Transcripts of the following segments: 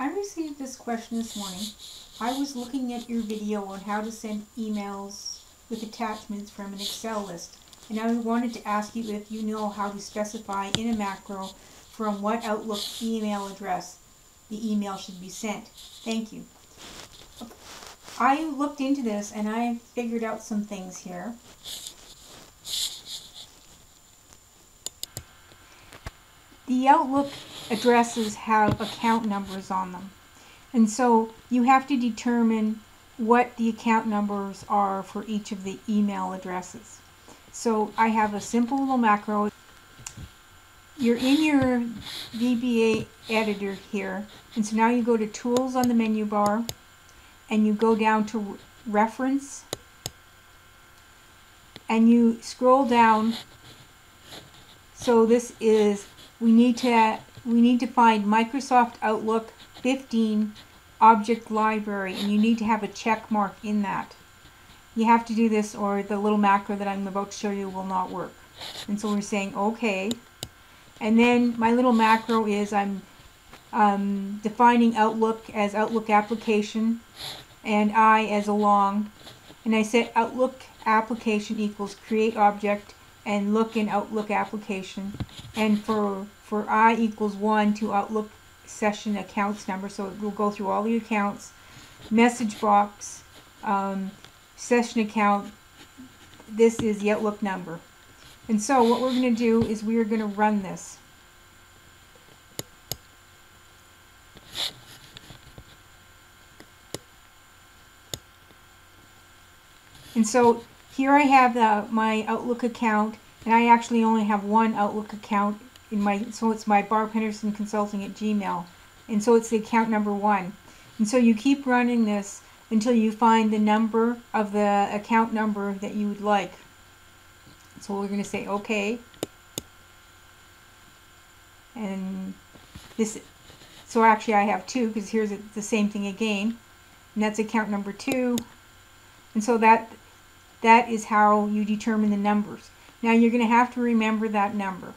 I received this question this morning. I was looking at your video on how to send emails with attachments from an Excel list, and I wanted to ask you if you know how to specify in a macro from what Outlook email address the email should be sent. Thank you. I looked into this and I figured out some things here. The Outlook addresses have account numbers on them, and so you have to determine what the account numbers are for each of the email addresses. So I have a simple little macro. You're in your VBA editor here, and so now you go to Tools on the menu bar and you go down to Reference and you scroll down. So this is we need to find Microsoft Outlook 15 Object Library, and you need to have a check mark in that. You have to do this or the little macro that I'm about to show you will not work. And so we're saying OK. And then my little macro is I'm defining Outlook as Outlook application and I as a long. And I set Outlook application equals create object and look in Outlook application, and for I equals 1 to Outlook session accounts number, so it will go through all the accounts, message box, session account. This is the Outlook number. And so what we're going to do is we are going to run this. And so here I have my Outlook account, and I actually only have one Outlook account in my, so it's my Barb Henderson Consulting at Gmail, and so it's the account number 1. And so you keep running this until you find the number of the account number that you would like. So we're going to say OK, and this. So actually I have 2 because here's the same thing again, and that's account number 2, and so that is how you determine the numbers. Now you're going to have to remember that number.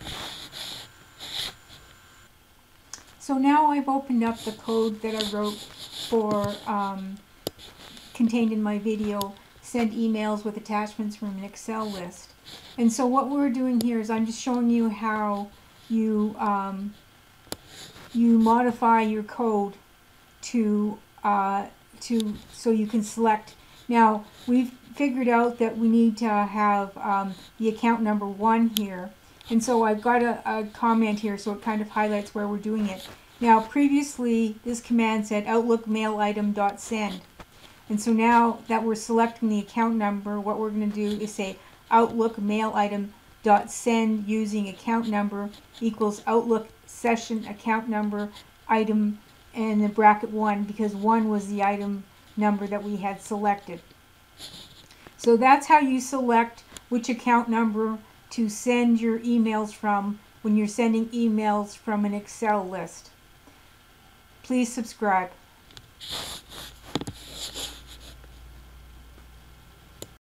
So now I've opened up the code that I wrote for contained in my video, send emails with attachments from an Excel list. And so what we're doing here is I'm just showing you how you you modify your code to so you can select. Now we've figured out that we need to have the account number 1 here, and so I've got a comment here so it kind of highlights where we're doing it. Now previously this command said Outlook mail item dot send, and so now that we're selecting the account number, what we're going to do is say Outlook mail item dot send using account number equals Outlook session account number item and the bracket 1, because 1 was the item number that we had selected. So that's how you select which account number to send your emails from when you're sending emails from an Excel list. Please subscribe.